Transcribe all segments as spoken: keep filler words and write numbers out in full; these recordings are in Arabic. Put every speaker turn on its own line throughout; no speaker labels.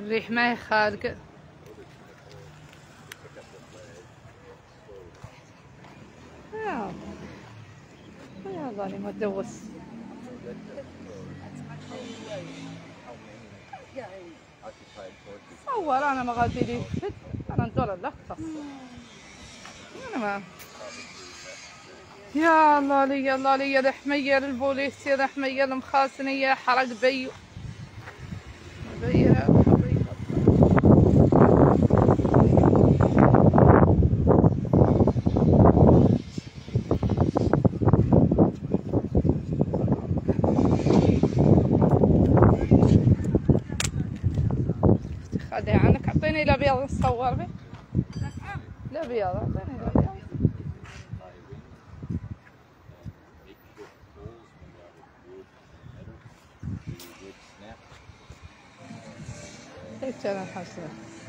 الريح ما هي خارقة. يا يا ظالم ودوس. صور انا ما غادي لي فت انا ندور لا تصور انا ما. يا الله لي يا الله لي يا الحمية للبوليس يا الحمية المخاسنية حرق بيو بيها خدها عنك. اعطيني الابيض نصور به. الابيض اعطيني الابيض. هيك انا حاسه.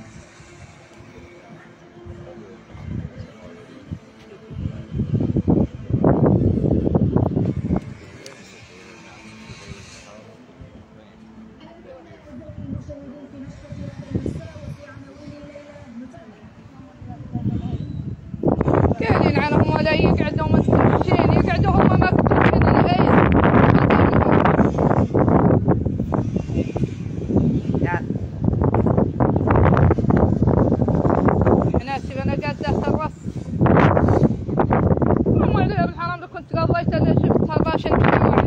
كاينين عنهم ولا يقعدوا متكفشين يقعدوا هم مكتوفين الغير. حناسب انا قاعده الرص. والله يا ابن الحرام لو كنت قضيت انا شفتها باشا نكمل.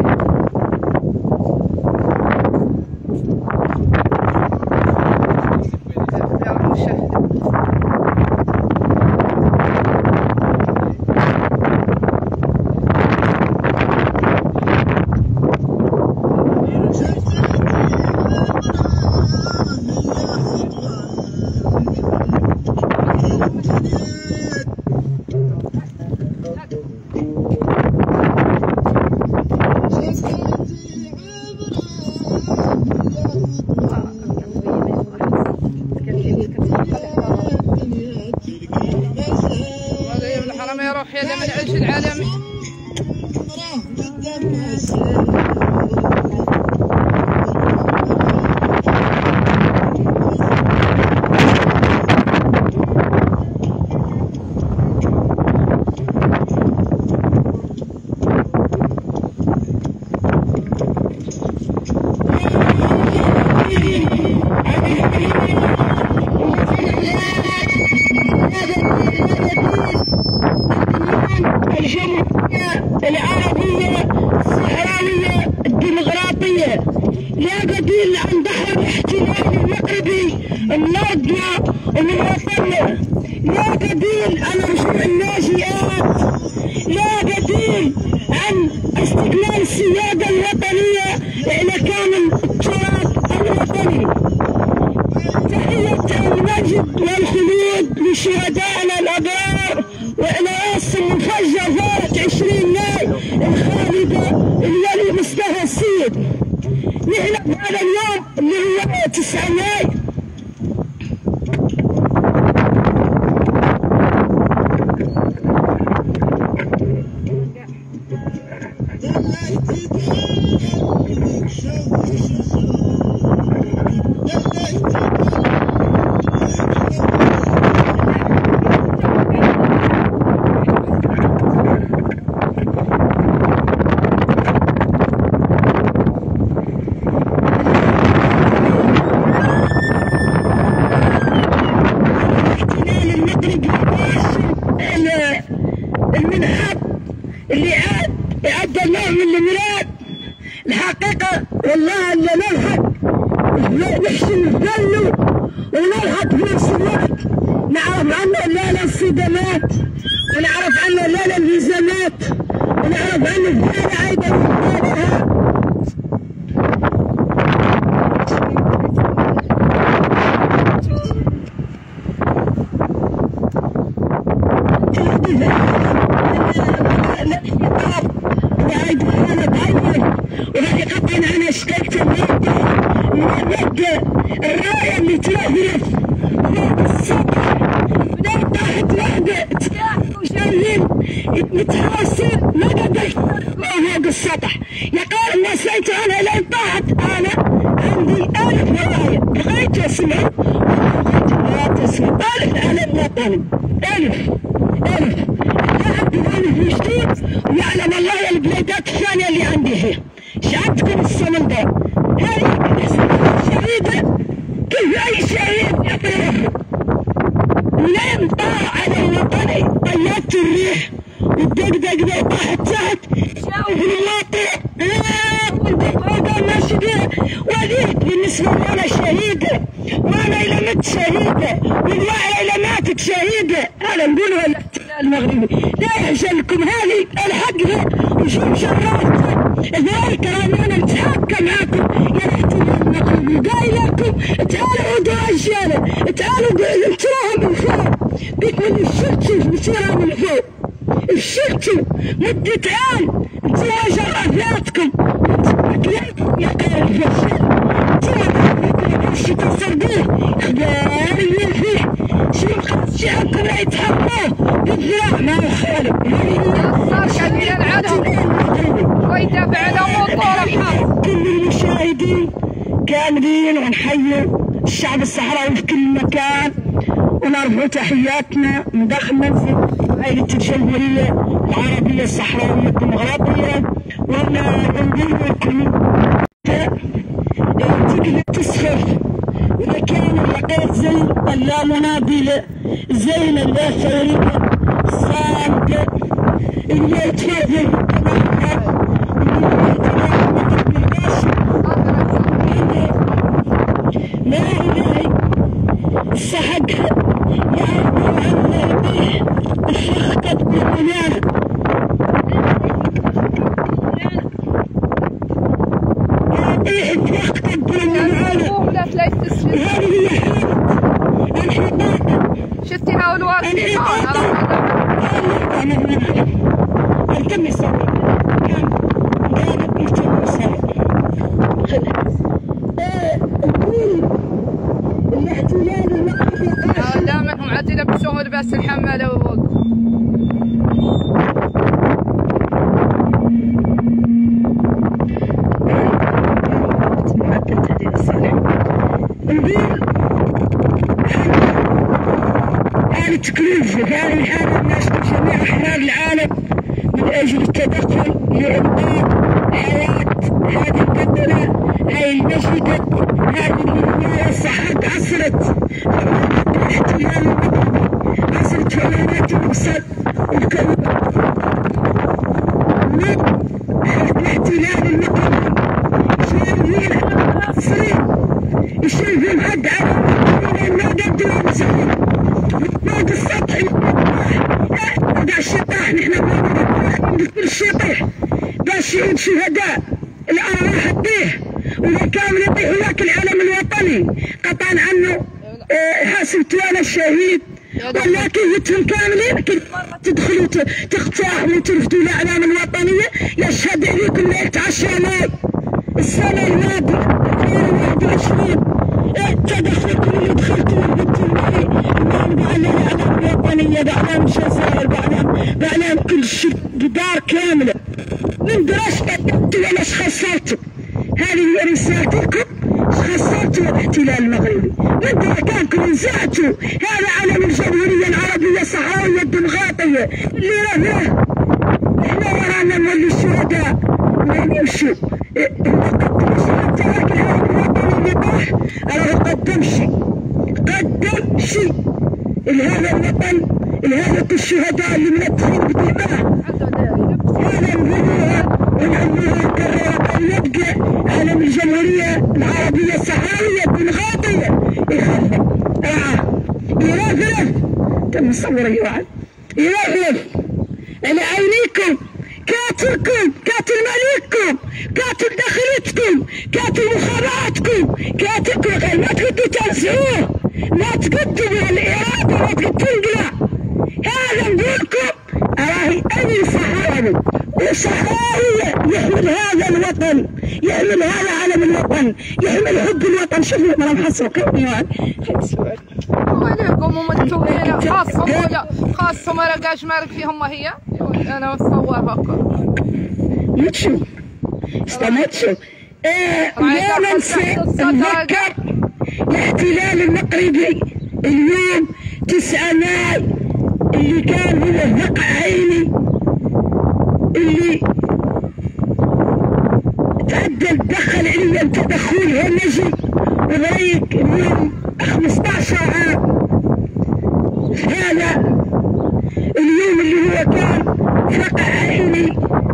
يا روح يا من العيش العالمي.
العربية الصحراوية الديمقراطية لا بديل عن ظهر الاحتلال المغربي الناضلة ومواطنة، لا بديل عن رجوع الناجيات، لا بديل عن استقلال السيادة الوطنية على كامل التراث الوطني. تحية المجد والخلود لشهدائنا الأبرار وعلى راس المفجرات عشرين ماي الخالدة الولي مصطفى السيد. نحن بهذا اليوم اللي هو تسعة ماي المنحط اللي عاد ادى النوع من الميلاد. الحقيقه والله اللي نلحق نحسن الذل ونلحق في نفس الوقت نعرف عنه لا لا الصدمات ونعرف عنه لا لا الهزامات ونعرف عنه الزياده ايضا في وحقيقة أنا اشتقت المادة الراية اللي تلهلف فوق السطح بدأت طاحت وحدة تلاح وشايلين متحاصر ما قدرت فوق السطح. يقال ما سيت أنا لين طاحت أنا عندي ألف راية بغيت تسمعوا لا تسمعوا. ألف علم وطني، ألف ألف اللاعب ألف جديد، ويعلم الله البلادات الثانية اللي عندي فيه. شعبتكم الصمم ده هذه شهيدة كيف أي شهيد يعطي ولين طاح على الوطني طيرت الريح والدقدق ذا طاحت تحت شافوا في المواطن والدقدق ماشي بيه. وذيك بالنسبة لنا شهيدة، وانا إلى مت شهيدة، والواعية إلى ماتت شهيدة. أنا نقولها الاحتلال المغربي لا يحزنكم هذه الحق وشوف شرفتها ذلك أنا نتحكم معكم يا الاحتلال المغربي. قايل لكم تعالوا عودوا رجالة، تعالوا انتروها من فوق، بيك من الشرطة بتصيرها من فوق. الشرطة مدة عام انتوا جرافاتكم كلابكم يا قايل في الشارع. انتوا باش تصل بيه خبار اللي فيه شنو خاص شعبكم لا يتحركوا بالذراع ما يخالف.
ويدافع على موضوع الحرب.
كل المشاهدين كاملين ونحيوا الشعب الصحراوي في كل مكان ونرفع تحياتنا من داخل منزل عائلة الجمهورية العربية الصحراوية الديمقراطية. ونقول لكم تقدر تسخف إذا كان لقيت زي اللامناضلة زي اللافعية الصامتة اللي يتفرج لا إلهي الصحق يعرفوا عن يديه الشخطة بالمنانة يعطيه الشخطة بالمنانة. هذه هي حالة انحطاط.
شفتيها والوالد
انحطاط التمي الصبر كان قالت التمي الصبر الاحتلال المغربي
دائما عاد يلبسوه لباس الحمالة وفوق.
هذه تكليف هذه حالة الناس من جميع أحرار العالم من أجل التدخل لإنقاذ حياة هذه البلدة، هذه المسجد، هذه الولاية الصحراء عصرت الاحتلال المغربي، عصرت فلانات الوصل والكون. الاحتلال المغربي شايفين عصرين يشوفون حد على ما قدروا يمسحون فوق السطح قاع الشطاح. نحن ندخل الشطيح باش يعود شهداء الارواح تطيح ولا كامل يطيح هناك العلم الوطني قطعا عنه. حاسبت انا الشهيد ولكن جبتهم كاملين كل مره تدخلوا تقتحموا وترفدوا الاعلام الوطنيه. يشهد عليكم ليله عشرة ماي السنه الماضيه ألفين وواحد وعشرين تدخلتوا اللي دخلتوا وجبتوا معي نرجع للاعلام الوطنيه باعلام الجزائر باعلام باعلام كل شيء بدار كامله من دراسه ولا ايش خسرتوا. هذه رسالتكم خسرتوا الاحتلال المغربي وانتم مكانكم نزعتوا هذا علم الجمهوريه العربيه الصحراويه الديمقراطيه اللي راه له. احنا ورانا نولي الشهداء وين يمشوا قدم تراك العالم الوطني اللي طاح راه قدم شيء قدم شيء لهذا الوطن لهذا الشهداء اللي منتخين بدماء. هذا نقولها ونعملها نكررها ان يبقى علم الجمهوريه العربيه الصحراويه الديمقراطيه يخلى رعاه يرفرف. تم صور يا واحد يرفرف على عينيكم. كاتلكم كاتل مليككم كاتل داخلتكم كاتل مخابراتكم كاتلكم غير ما تقدروا تنزعوه ما تقدروا الاراده ما تقدروا تنقلع. هذا نقولكم راهي اي صحراوي وصحراويه يحمل هذا الوطن يحمل هذا علم الوطن يحمل حب الوطن. شوفوا انا محصل قوي يا ولد خلي السؤال
وعليكم ومنتوين خاصهم ولا خاصهم ما لقاش مالك فيهم هي انا مصور هكا
ما تشوف استمع تشوف. لا ننسى نذكر الاحتلال المغربي اليوم تسعة ماي اللي كان هو فقع عيني اللي تعدل دخل عليا تدخل همجي وضريك من خمسطعش عام. هذا اليوم اللي هو كان فقع عيني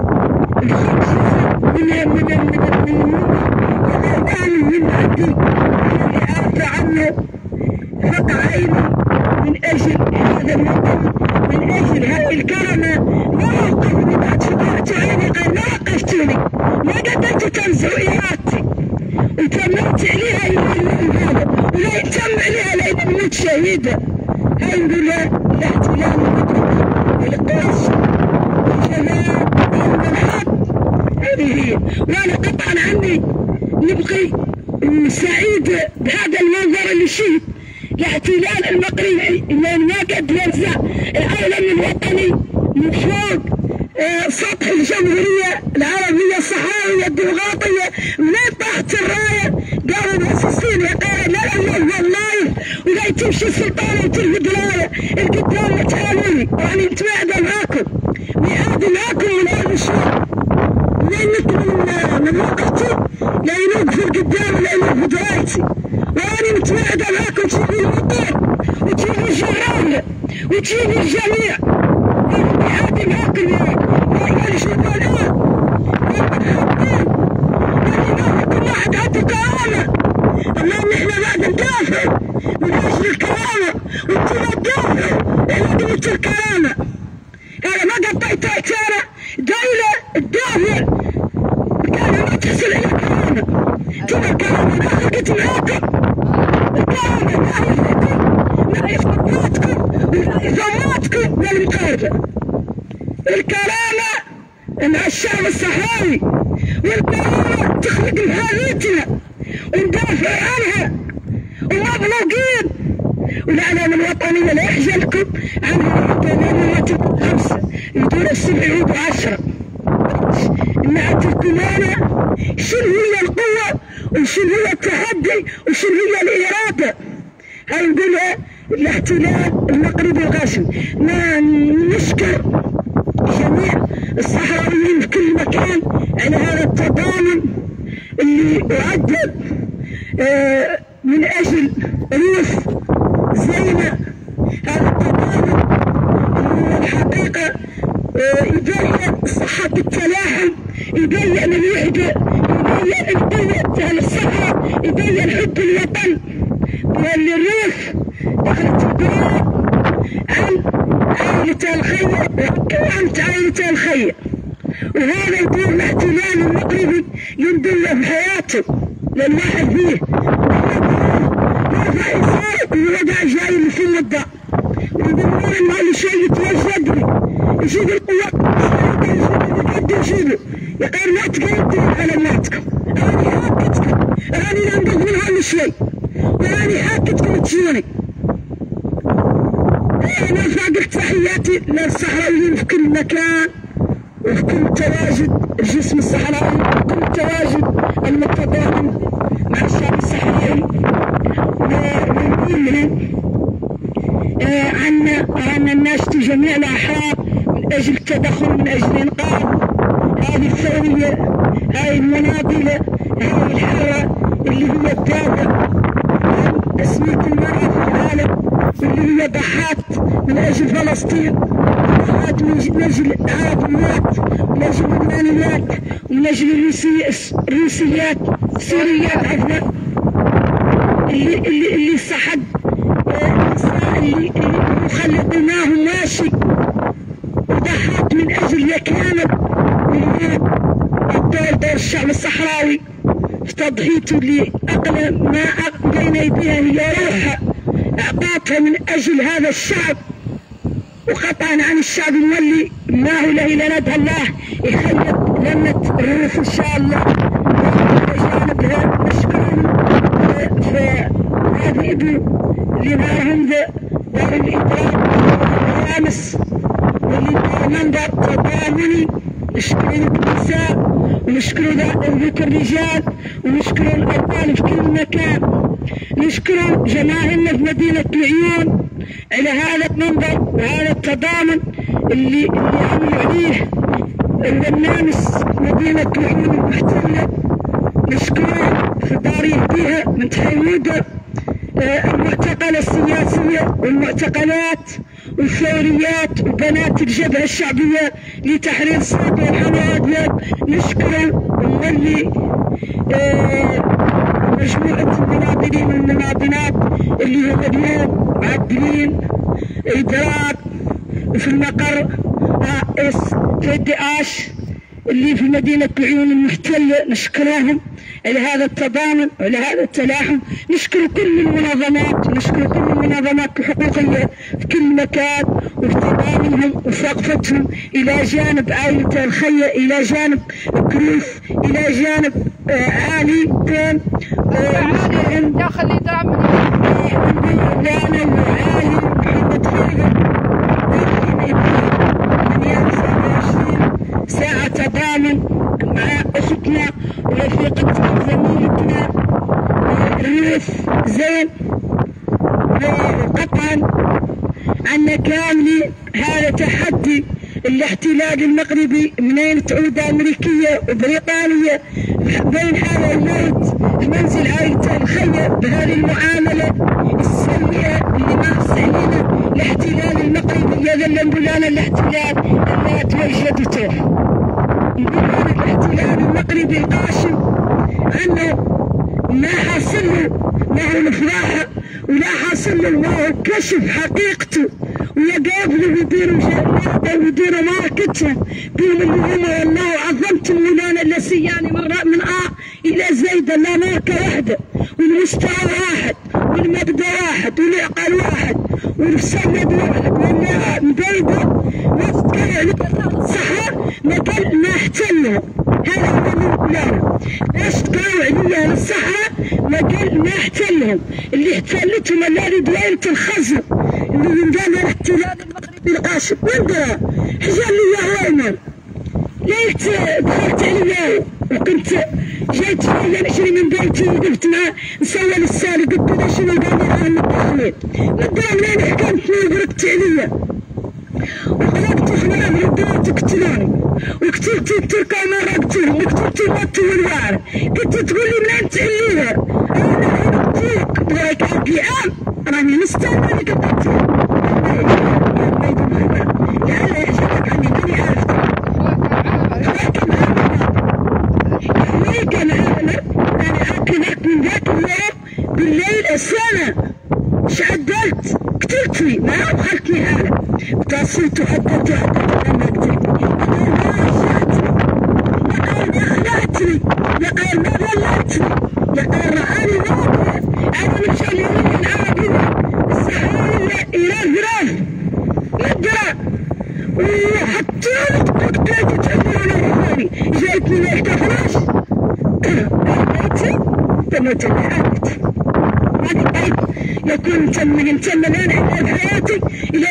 من من من من كان من عندي اللي عارفه عنه فقع عيني من اجل هذا الوطن، من اجل هذه الكرامه. ما وقفني بعد فتحت عيني غير ما وقفتوني، ما قدرتوا تنزعوا ارادتي وتممت عليها اليوم هذا ولا يتم عليها لان نموت شهيده. هاي نقول الاحتلال المغربي والقوس والجمال والحق هذه هي. وانا قطعا عني نبقي سعيد بهذا المنظر اللي شفت الاحتلال المغربي اللي ما قد ينزع العالم الوطني من فوق آه سطح الجمهوريه العربيه الصحراويه الديمقراطيه. منين طاحت الرايه قالوا المؤسسين يا قارئ لا اله الا الله ولا تمشي السلطانه وتلقى درايه القدام تعالوني راني متواعده معاكم ميعاد معاكم من هذا الشهر منك من من وقتي لا ينوقفوا القدام ولا ينوقفوا درايتي وراني متواعده معاكم تجيبوا المطار وتجيبوا الجيران وتجيبوا الجميع. ميعادي معاكم يا شباب الان حاطين كل واحد عنده كرامه. اللهم احنا بعد ندافع من اجل الكرامه وانتم تدافعوا على قيمه الكرامه. انا ما قطعت انا دوله تدافع كان ما تحصل على كرامه. ترى الكرامه ما خلقت معاكم، الكرامه ما هي فيكم ما هي في قدراتكم ولا هي ذماتكم للمقاربه. الكرامه مع الشعب الصحراوي والكرامه تخلق مهاريتنا وندافع عنها ومبلوغين. والاعلام الوطنيه لا يحزنكم عنها الوطنيه خمسه يدور السبع يعودوا عشره. نعرفكم انا شنو هي القوه وشنو هو التحدي وشنو هي الاراده. هاي نقولها الاحتلال المغربي الغاشم. ما نشكر جميع الصحراويين في كل مكان على هذا التضامن اللي أعدد آه من أجل ريف زينة. هذا التضامن اللي الحقيقة آه يبين صحة التلاحم، يبين الوحدة، يبين القوة أهل الصحراء، يبين حب الوطن. وأن الريف دخلت الدراء عن عائلة الخير وعن عائلة الخير. وهذا يكون الاحتلال المغربي يندل في حياته للواحد فيه رفع يسارق ووضع جاي اللي في المدة ويقولون انه اللي شيء يتوجد لي يجيب القوة يقدر يجيبه يا غير ما تقدروا على ماتكم. راني حاكتكم راني ننقذ منها الشيء وراني حاكتكم تجوني. انا فاقد تحياتي للصحراويين في كل مكان وفي كل تواجد الجسم الصحراوي وفي كل تواجد المتضامن مع الشعب الصحراوي. ونقول لهم آه عنا عنا الناس جميع الاحرار من اجل التدخل من اجل انقاذ هذه الثوريه هذه المناضله هذه الحاره اللي هي الدافع عن تسميه المراه في العالم واللي هي ضحات من اجل فلسطين ضحات من اجل العربيات ومن اجل اللبنانيات ومن اجل الروسيات السوريات عفوا اللي اللي اللي صحد النساء اللي اللي خلقناهم ماشي وضحات من اجل يكامل من الدور دور الشعب الصحراوي في تضحيته اللي اغلى ما بين ايديها هي روحها اعطتها من اجل هذا الشعب وقطعا عن الشعب المولي ما هو له الا ندعو الله يخلق لمة الريف ان شاء الله. بجانبها نشكرهم في هذا ابنه اللي معهم دار الادراك الخامس واللي منظر تضامني. نشكروا النساء ونشكروا ذوك الرجال ونشكروا الابطال في كل مكان. نشكر جماهيرنا في مدينة العيون على هذا المنبر وهذا التضامن اللي اللي عملوا عليه الناس مدينة العيون المحتلة. نشكرهم في دار يهديها من تحيوده المعتقلة السياسية والمعتقلات والثوريات وبنات الجبهة الشعبية لتحرير صوت والحريات. نشكر ونولي مجموعة المناضلين والمناضلات اللي هم اليوم معدلين إدراك في المقر اس في اش اللي في مدينة العيون المحتلة. نشكرهم على هذا التضامن وعلى هذا التلاحم. نشكر كل المنظمات، نشكر كل المنظمات الحقوقية في كل مكان وفي تضامنهم وثقفتهم إلى جانب عائلة الخية، إلى جانب كروف، إلى جانب آه عالي كان
آه داخل إدارة
وعالي محمد خير ساعة تضامن مع أختنا ورفيقتنا وزميلتنا ريوث زين. وقطعا عنا كاملين هذا تحدي الاحتلال المغربي منين تعود أمريكية وبريطانية بين حال الموت منزل عائلة الخية بهذه المعاملة السيئة اللي مارس علينا الاحتلال المغربي. يذل مولانا الاحتلال ألا توجدته مولانا الاحتلال المغربي القاشم أنه ما حاصل له ما هو الفضاحة ولا حاصل له ما هو كشف حقيقته ويقابلوا ويديروا جنازة ويديروا ماركتها بهم اللي هم والله عظمت مولانا اللسياني من من آ إلى زيدة لا ماركة واحدة والمستوى واحد والمبدأ واحد والعقل واحد والسند واحد والمبيضة ما الصحراء ما قال ما احتلها. هذا هو اللي مولانا ليش تقاوع عليا الصحراء ما قال ما احتلهم. اللي احتلتهم اللي دويلة الخزر اللي ينقال الاحتلال المغربي القاشم وين درا حجال لي اياه وين ليت دخلت عليا وكنت جيت شويه نشري من بيتي وقلت ما نسوي للسالي قلت له شنو قال لي انا متدخلين ما درا منين حكمتني وضربت عليا وخلقت خلال رديت تقتلوني وقتلت التركة ما قتلهم وقتلت الموت والوعر كنت تقول لي منين تعليها انا قتلتك بغيك عقلي عام راني مستنى انك قتلتك لعل يحسبك عني ماني عارفة لكن لكن انا اكلك من ذاك اليوم بالليل السنة شعدلت قتلتني ما دخلتني حالة وتصلت وحددت وحددت لما قتلتني لقال ما خلعتني لقال ما ظلتني لقال رآني موقع أنا مش اليوم من عابدة الصحراء إلى الغراف يدرى وحطوني قتلت تحملوني رفاني جايتني ما يحتفلش بيتي تموت الحالة هذه بيت يكون متمن متمن انا الا بحياتي الى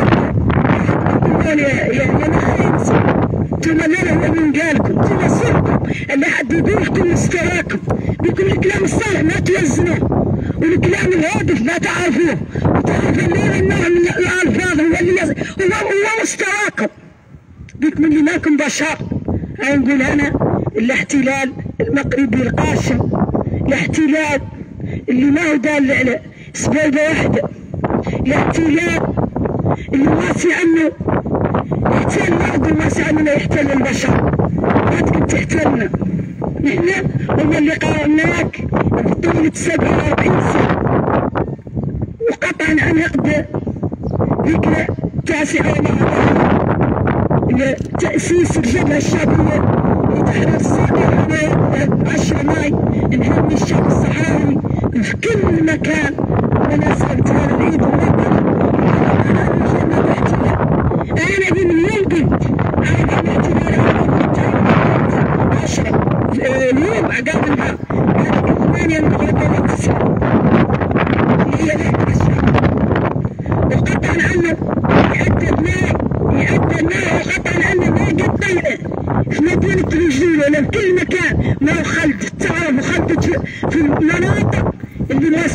ان يا يا يا نخيت ثم انا من قالكم ثم صرتم اللي حد يقول لكم مستواكم بكل الكلام الصالح ما توزنوه والكلام الهادف ما تعرفوه وتعرفوا اللي النوع من الالفاظ هو اللي هو هو مستواكم بكم اللي ماكم بشر. نقول انا الاحتلال المغربي القاشم الاحتلال اللي ما هو دال على سبيبة واحدة الاحتلال اللي واسع عنه يحتل الأرض واسع عنه لا يحتل البشر ما تقدر تحتلنا نحن هم اللي قاومناك بطولة سبعة وأربعين سنة وقطعا عن عقد ذكرى تاسعة لتأسيس الجبهة الشعبية لتحرير الصحراء عشرة ماي نهني الشعب الصحراوي في كل مكان مناسبة هذا العيد المبارك. أنا من اليوم قلت أنا باعتبار عشرة اليوم عقاب النهار هذه ثمانية المغرب تسعة هي لعبة الشعب وقطعا عنه يعدد ماء يعدد ماء وقطعا عنه ما قد طيئة في مدينة الرجول ولا في كل مكان ما هو خلد تعرف وخلد في المناطق اللي الناس انت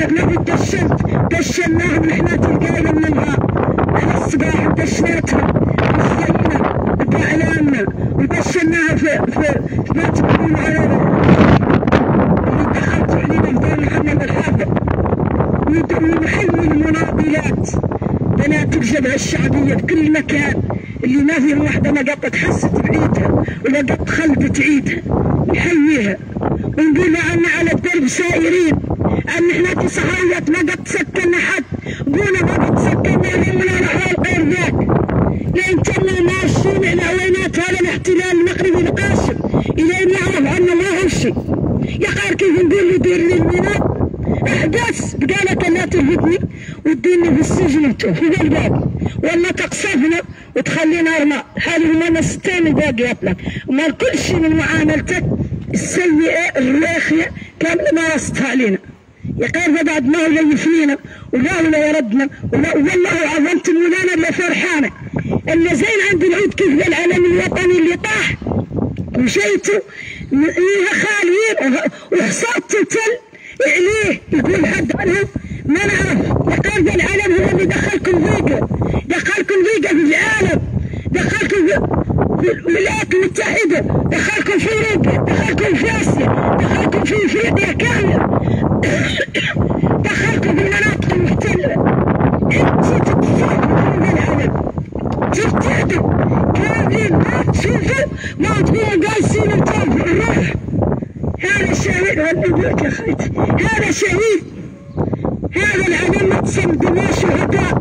عندك لو دشنت دشناهم نحن تلقانا من النهار على الصباح دشناتهم وزينا بأعلامنا ودشناها في في في بيت بنون عربي اللي دخلتوا علينا بدون محمد الحافظ ونحيي المناضلات بنات الجبهة الشعبية بكل مكان اللي ما في واحدة ما قطت حست بعيدها ولا قط خلدت عيدها نحييها ونقول لها على الدرب سائرين ان احنا في صحراويات ما قد سكننا حد قولنا ما قد سكننا ولا نحوال غير ذاك لان كنا ماشيين على عوينات هذا الاحتلال المغربي القاسم الين يعرف عنا ما هو شيء يا خير كيف نقول له دير لي الميناء احداث بقالك لا ترهبني وتديني في السجن انتو في الباب ولا تقصفنا وتخلينا ارماء هذه هما ستين باقيات لك وما كل شيء من معاملتك السيئه الراخيه كامله مارستها علينا يا خير بعد ما هو لا يفنينا ولا هو لا يردنا ولا والله عظمت مولانا اللي فرحانه ان زين عند العود كيف العلم الوطني اللي طاح ومشيتوا خاليين وحصلتوا تل عليه يقول حد عنهم ما نعرف يا خير العلم هو اللي دخلكم ضيقه دخلكم ضيقه في العالم دخلكم في الولايات المتحده دخلكم في اوروبا دخلكم في اسيا دخلكم في افريقيا كامله دخلكم في المناطق المحتله انتوا تتفاهموا من العالم ترتعدوا كاملين ما تشوفوا ما تكونوا قايسين انتم الروح هذا شهيد والنبوك يا خيتي هذا شهيد هذا العالم مقسم دماء شهداء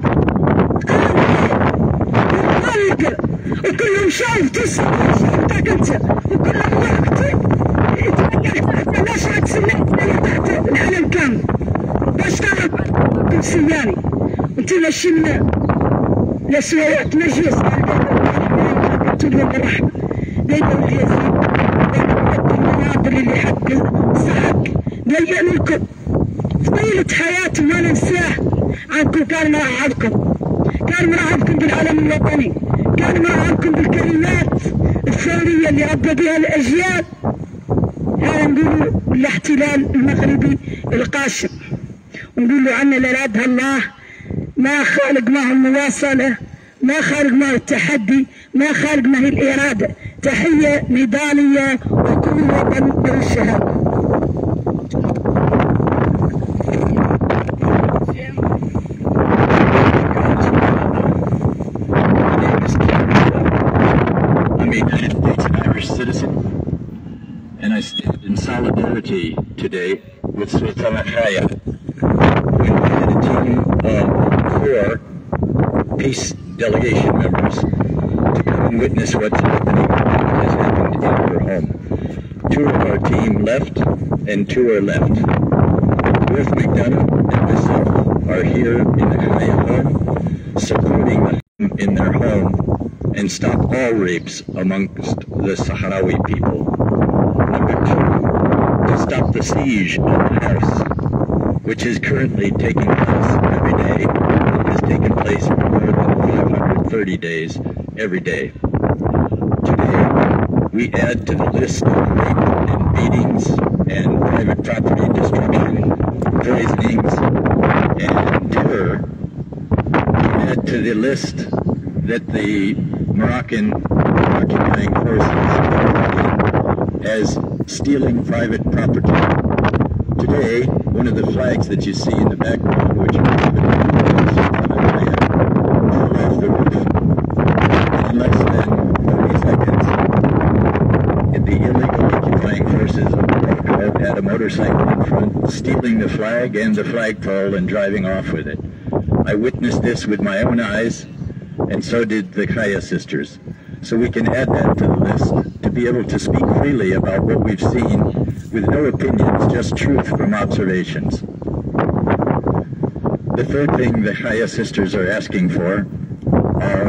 قلب وكلهم شايف تسمع شايفتك انت وكلهم وقت يتوقع ليش عاد سمعت تحت العالم كامل بشتغل كل سياني وانت ماشيين لسويات مجلس قلت لهم بالرحمه بين اليزيد المناظر اللي حق صحك بين لكم طيلة حياتي ما ننساه عنكم كان مرحبكم كان مرحبكم بالعلم الوطني كان مرحبكم بالكلمات الثورية اللي ربى بها الأجيال هذا نقولوا الاحتلال المغربي القاسم ونقول له عنا لرادها الله ما خالق معه المواصلة ما خالق معه التحدي ما خالق معه الإرادة تحية نضالية وكل وطن بالشهادة
And I stand in solidarity today with Sultana Khaya. We had a team of four peace delegation members to come and witness what's happening, has happened in her home. Two of our team left and two are left. Ruth McDonough and myself are here in the Khaya home, supporting them in their home and stop all rapes amongst the Sahrawi people. Number two, to stop the siege of the house, which is currently taking place every day. It has taken place for more than five hundred thirty days every day. Today, we add to the list of rape and beatings and private property destruction, poisonings, and terror. We add to the list that the Moroccan occupying forces as stealing private property. Today, one of the flags that you see in the background, which are fell off the roof in less than thirty seconds. The illegal occupying forces of Morocco had a motorcycle in front, stealing the flag and the flagpole and driving off with it. I witnessed this with my own eyes, and so did the Khaya sisters. So we can add that to the list, to be able to speak freely about what we've seen with no opinions, just truth from observations. The third thing the Khaya sisters are asking for are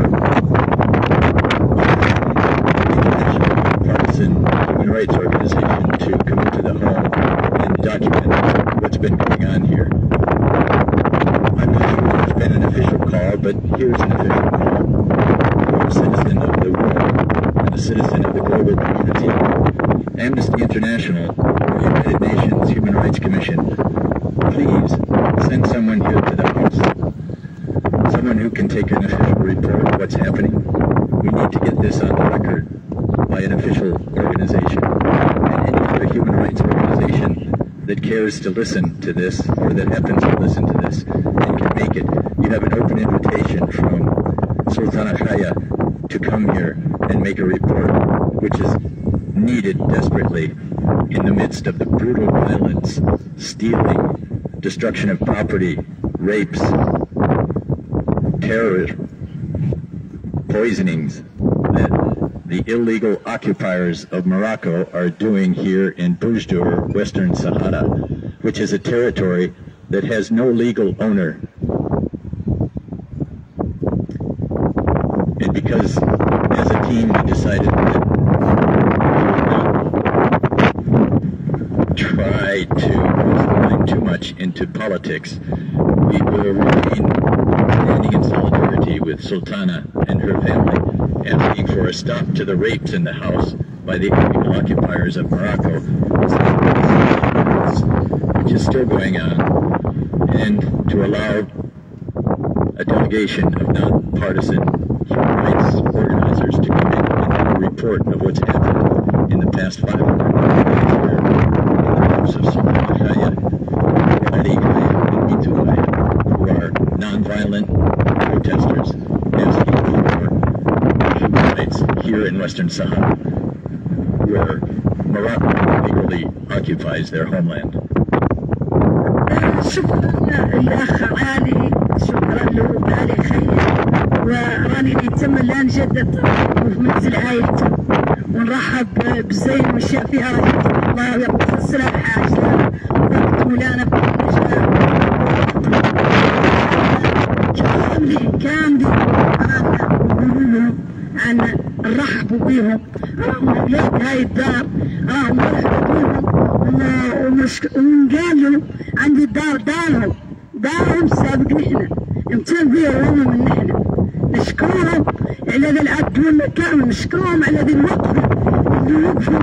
partisan human rights organization to come into the home and document what's been going on here. I'm not sure there's been an official call, but here's an official call from a citizen of the world and a citizen of the global community. Amnesty International, the United Nations Human Rights Commission, please someone here to the house, someone who can take an official report of what's happening. We need to get this on the record by an official organization, and any other human rights organization that cares to listen to this, or that happens to listen to this, and can make it. You have an open invitation from Sultana Khaya to come here and make a report, which is needed desperately in the midst of the brutal violence, stealing, destruction of property, rapes, terror, poisonings that the illegal occupiers of Morocco are doing here in Boujdour, Western Sahara, which is a territory that has no legal owner. And because as a team we decided that try to climb too much into politics, we will remain standing in solidarity with Sultana and her family, asking for a stop to the rapes in the house by the illegal occupiers of Morocco, which is still going on, and to allow a delegation of non-partisan human rights organizers to come in and have a report of what's happened in the past five hundred days, where in the house of Sultana Khaya, Khadi Khaya, and Mitu Khaya, who are non-violent protesters asking for human rights here in Western Sahara, where Morocco legally occupies their homeland.
شكرا للأخ علي، شكرا له علي خير، وراني نتم الآن جدد في منزل عائلته، ونرحب بزين والشيء فيها رحمة الله ويقص السلاح حاجة وقت مولانا بالنجاة كاملين كاملين يقولوا عن نرحبوا بهم، راهم أولاد هاي الدار، راهم نرحبوا بهم ونقالوا عند الدار دارهم دارهم سابق نحن امتن بيها وهم من نحن، نشكرهم على ذا العبد والمكان، ونشكرهم على ذي الوقفة اللي وقفوا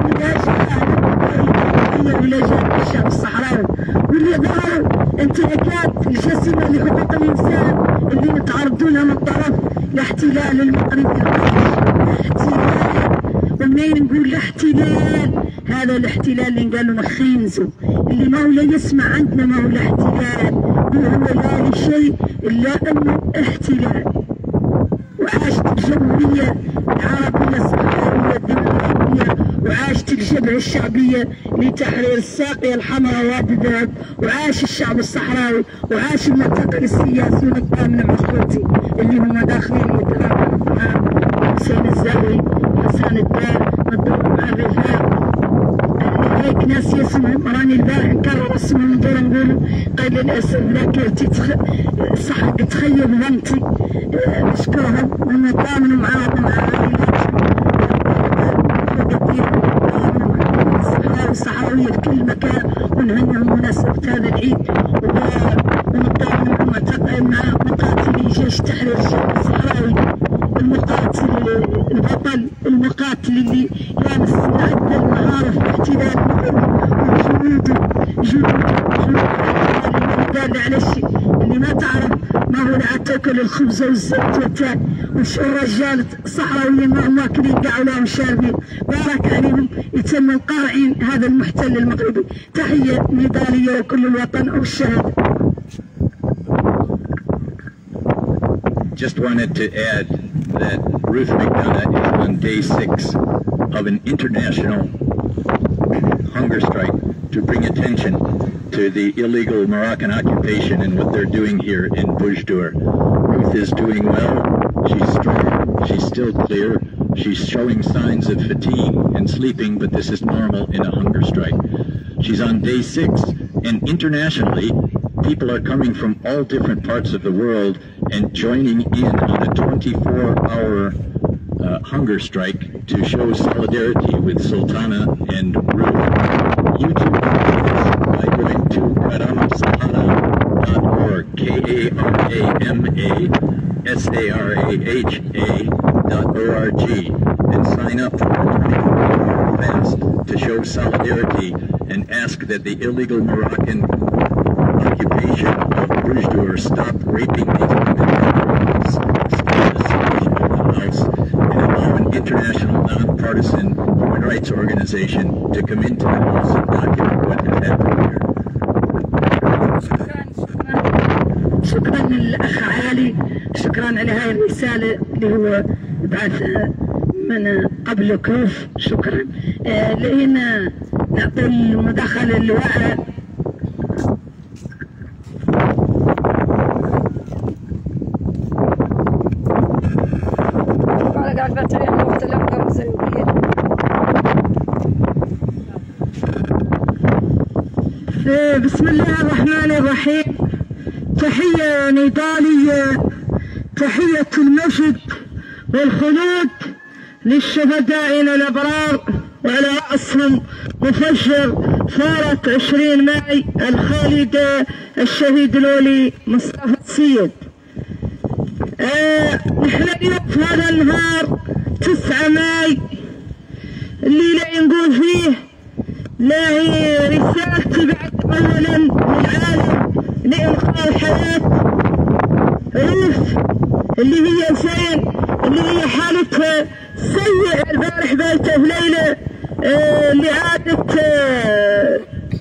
ولا جاء الشعب الصحراوي، واللي ظهروا انتهاكات الجسيمة لحقوق الإنسان اللي متعرضون لها من طرف الاحتلال المغربي الاحتلال، ومنين نقول الاحتلال؟ هذا الاحتلال اللي قالوا مخينزو، اللي ما هو لا يسمع عندنا ما هو الاحتلال، هو لا لشيء الا انه احتلال. وعاشت الجمهورية العربية الصحراوية الديمقراطية، وعاشت الجبهة الشعبية لتحرير الساقية الحمراء وادي الذهب، وعاش الشعب الصحراوي، وعاش المعتقل السياسي والقائمين مع اخوتي اللي هم داخلين يتناقضوا مع حسين الزاوي، حسن الدار، نضرب مع الرفاق. هيك ناس يسمعوا، راني البارح نكرر اسمهم ندور نقولوا قيل للاسف ذاكرتي صح تخيب ظنتي، نشكرهم ونتعاملوا معاهم مع الصحراوي الصحراوية في كل مكان، ونهنئهم مناسبة هذا العيد، ونتعاملوا مع مقاتلي جيش تحرير الشعب الصحراوي، المقاتل البطل، المقاتل اللي كان استعد المهارة في الاحتلال وجنوده جنود جنود على الشيء اللي ما تعرف ما هو لا تاكل الخبز والزيت والتاء، والرجال الصحراويين ما هم واكلين قاعوا لهم شاربين، بارك عليهم يتم القارعين هذا المحتل المغربي. تحية ميدالية وكل الوطن أو الشهادة.
Just wanted to add that Ruth McDonough is on day six of an international hunger strike to bring attention to the illegal Moroccan occupation and what they're doing here in Boujdour. Ruth is doing well, she's strong, she's still clear, she's showing signs of fatigue and sleeping, but this is normal in a hunger strike. She's on day six, and internationally, people are coming from all different parts of the world and joining in on a twenty-four hour uh, hunger strike to show solidarity with Sultana and Ruth. You too can do this by going to karama sahara dot org, K A R A M A S A R A H A dot O R G, and sign up for a twenty-four hour fast to show solidarity and ask that the illegal Moroccan occupation of urged her, stop raping these women in their homes, stop the solution of the house, and allow an international non-partisan human rights organization to come into the house and document what had happened here.
شكرا للأخ علي، شكرا على هاي الرسالة اللي هو بعثها من قبل كوف. شكرا. آه لقينا نعطي المداخلة اللواء. بسم الله الرحمن الرحيم. تحية نضالية، تحية المجد والخلود للشهدائنا الأبرار، وعلى رأسهم مفجر ثورة عشرين ماي الخالدة الشهيد الولي مصطفى السيد. آه نحن اليوم في هذا النهار تسعة ماي اللي لا نقول فيه لا هي رسالتي بعد اولا للعالم لإنقاذ حياة ريف اللي هي زين، اللي هي حالتها سيئة البارح بيته بليلة آه اللي عادت آه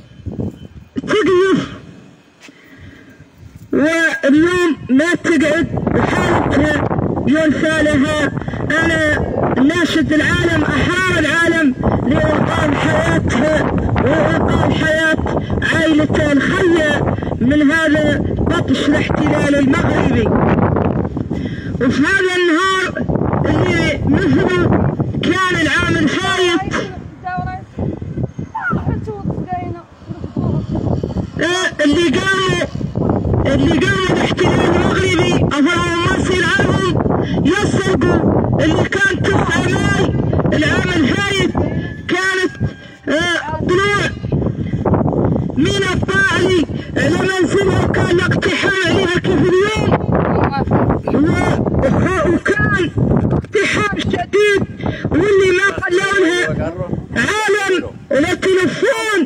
تقيف واليوم ما تقعد بحالتها ينفى لها. أنا ناشد العالم، أحرار العالم لإنقاذ حياتها وإنقاذ حياة عائلة الخية من هذا بطش الاحتلال المغربي. وفي هذا النهار اللي مثله كان العام الفايت اللي قاموا اللي قاموا بالاحتلال المغربي أظهروا ما يصير عنهم يسرقوا اللي كان تسعة ماي العام الفايت كانت طلوع من الطاعلي على منزلها، كان اقتحام عليها كيف اليوم، وكان اقتحام شديد، واللي ما خلوا لها عالم ولا تلفون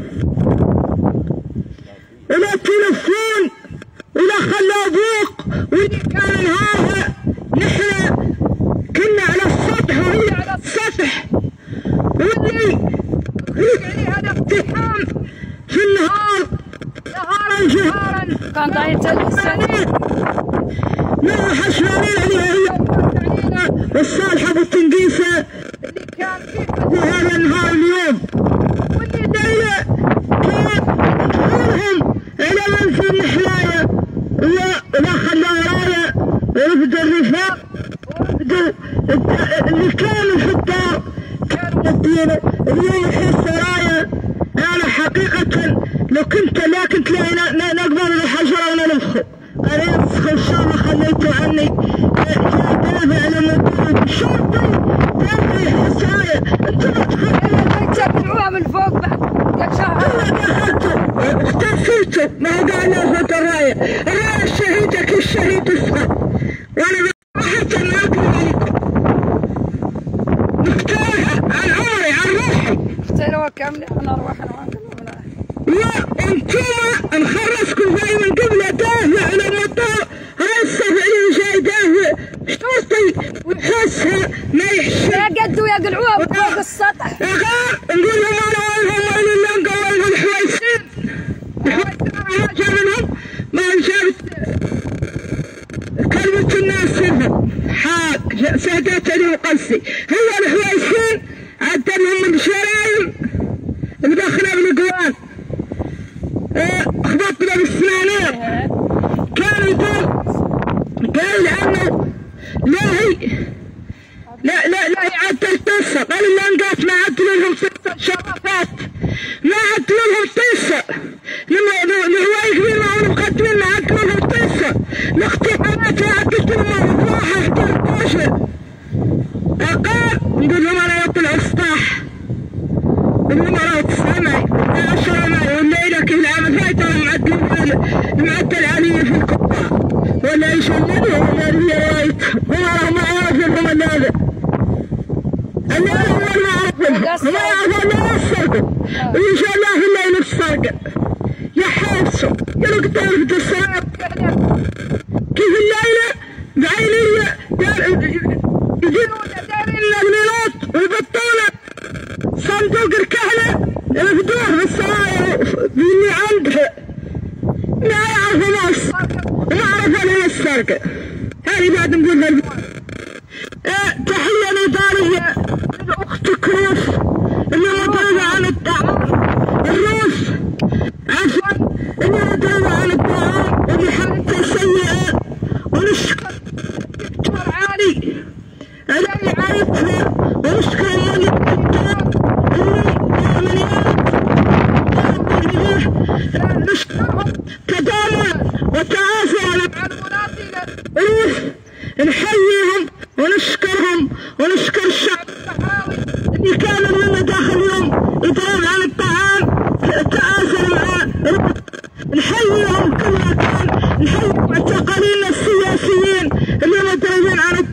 ولا تلفون ولا خلوا بوق. واللي كان نهارها نحن كنا على السطح وهي على السطح، واللي غريب عليها الاقتحام في النهار نهارا جهارا
كان ضايع تلفزيون
ما حشرانين عليها هي علينا والصالحة بالتنقيسة اللي كان في هذا النهار اليوم. واللي دايرة كيف تدخلهم على منزل الحلاية ولا خلوا راية ورفدوا الرفاق ورفدوا اللي كانوا في الدار كانوا مدينة اليوم يحس راية. أنا حقيقة لو كنت لا كنت لا نقبل الحجرة ونلفه. أنا ينسخ إن شاء الله خليته عني دافع لما الشرطي دافع يحس راية. أنت ما تخلي
تبعوها من فوق بعد يا شهر.
أنا دخلته اختفيته ما قال لفت الراية. الراية الشهيدة كالشهيد اسمه، وأنا حتى ما أقول عليكم مختارها عن عمري عن روحي.
اختاروا كاملة عن أرواحنا وعن قلوبنا.
لا انتم نخرجكم زي من قبل دافع على المطار. هاي الصفعي جاي دافع شرطي ويحسها ما يحس.
يا قدوا يقلعوها فوق السطح.
يا غار نقول لهم أنا وينهم وين اللي نقلعهم الحويسين. الحويسين ما جا منهم ما جابت كلمة الناس سرهم حاق سادتني وقلسي. هو الحويسين عدلهم من شرايم بدخلها بالقوان خبطنا بالسنانين. كان يقول قال عنه لا هي لا لا لا هي عدل قصة. قال اللي انقاط ما عدلوا لهم قصة شرفات، ما عدلوا لهم قصة الهواية كبير ما هم مقدمين ما عدلوا لهم قصة. الاقتحامات عدلت لهم مروحة حتى الباشا. قال نقول لهم انا يطلع السطاح النمرات السمعي عشرة ماي والليلة كل العام الفايت معدل معدل علي في القطاع ولا يشللهم ولا ريايت وما ما يعرفهم الا هذا. اللي انا اول ما اعرفهم ما يعرفون الا السرقة، وان شاء الله في الليل السرقة يحاسوا يا لك تعرف الصراحة كيف الليلة بعينية يجيبون دارين الأغنيات والبطولة صندوق الكهنة مفتوح بالسرايا اللي عندها ما يعرف ما السرقة وما عرف أنا السرقة. هذه بعد نقول تحية نضالية لأخت كروف اللي مطلوبة عن الطعام الروس عفوا اللي مطلوبة عن الطعام اللي حالته سيئة. ونشكر دكتور علي الذي عرفها ونشكر الملك الدكتور العمليات نشكرهم تضامنا وتعافوا مع المناطق روح نحييهم ونشكرهم ونشكر الشعب الصحراوي اللي كانوا لنا داخل اليوم يدورون عن الطعام تآزروا معاه. نحييهم كل مكان، نحيي معتقلين السياسيين اللي مدربين عن